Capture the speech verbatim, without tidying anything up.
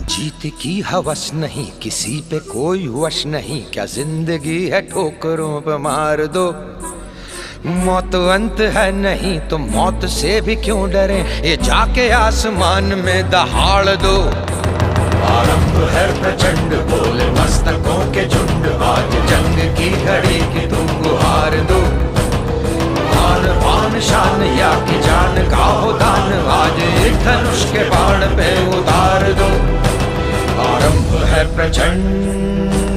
जीत की हवस नहीं, किसी पे कोई वश नहीं, क्या जिंदगी है ठोकरों पे मार दो। मौत अंत है नहीं तो मौत से भी क्यों डरे, ये जाके आसमान में दहाड़ दो। आरंभ है प्रचंड बोले मस्तकों के झुंड, आज जंग की घड़ी की तुम गुहार दो। आन पान शान या की जान का हो दान, आज एक धनुष के बाण पे उतार दो। आरंभ है प्रचंड